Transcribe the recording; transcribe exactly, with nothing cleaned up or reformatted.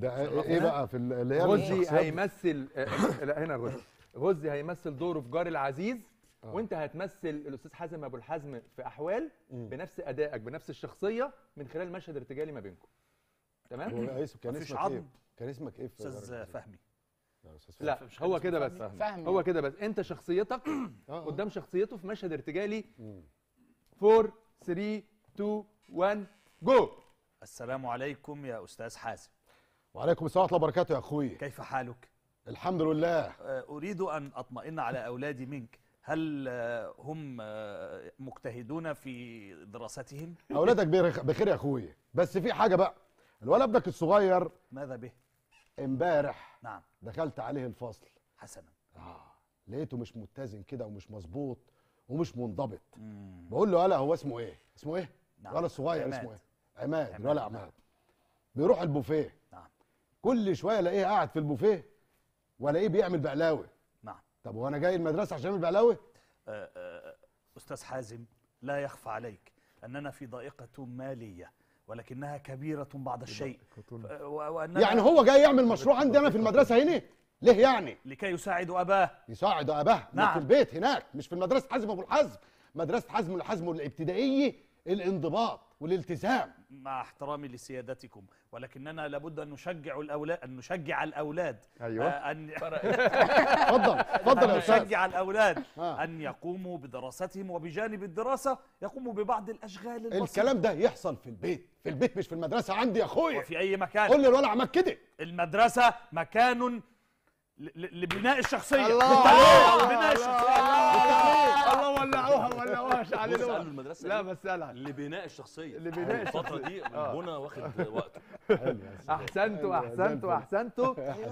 ده ايه بقى في اللي هي غزي هيمثل لا هنا غزي غزي هيمثل دوره في جار العزيز، آه. وانت هتمثل الاستاذ حازم ابو الحزم في احوال مم. بنفس ادائك بنفس الشخصيه من خلال مشهد ارتجالي ما بينكم. تمام؟ كان اسمك ايه؟ كان اسمك ايه استاذ فهمي؟ لا هو كده بس فهمي. هو كده بس انت شخصيتك قدام شخصيته في مشهد ارتجالي. أربعة ثلاثة اتنين واحد جو. السلام عليكم يا استاذ حازم. وعليكم السلام ورحمه الله وبركاته يا اخوي. كيف حالك؟ الحمد لله. اريد ان اطمئن على اولادي منك، هل هم مجتهدون في دراستهم؟ اولادك بخير يا اخوي، بس في حاجه بقى، الولد ابنك الصغير ماذا به؟ امبارح نعم دخلت عليه الفصل. حسنا. اه لقيته مش متزن كده ومش مظبوط ومش منضبط. مم. بقول له يالا هو اسمه ايه؟ اسمه ايه؟ نعم. الولد الصغير اسمه ايه؟ عماد. الولد عماد. نعم. بيروح البوفيه. نعم. كل شويه الاقيه قاعد في البوفيه والاقيه بيعمل بقلاوه. نعم. طب هو انا جاي المدرسه عشان اعمل بقلاوه؟ أه أه استاذ حازم، لا يخفى عليك اننا في ضائقه ماليه ولكنها كبيره بعض الشيء. يعني هو جاي يعمل مشروع عندي انا في المدرسه هنا؟ ليه يعني؟ لكي يساعد اباه. يساعد اباه؟ نعم. في البيت هناك، مش في المدرسه حازم ابو الحزم. مدرسه حازم الحزم الابتدائيه الانضباط والالتزام. مع احترامي لسيادتكم، ولكننا لابد ان نشجع الاولاد ان نشجع الاولاد ايوه آه ان اتفضل اتفضل يا استاذ. نشجع الاولاد آه. ان يقوموا بدراستهم، وبجانب الدراسه يقوموا ببعض الاشغال البسيطه. الكلام ده يحصل في البيت، في البيت مش في المدرسه عندي يا اخويا. وفي اي مكان. قول لي الولد عمل كده. المدرسه مكان لبناء الشخصيه. الله لبناء الشخصيه. الله ولعوها ولعوها شعللوها. لا بس قالها لبناء الشخصيه. لبناء الفتره دي البنى واخد وقته. احسنتوا احسنتوا احسنتوا.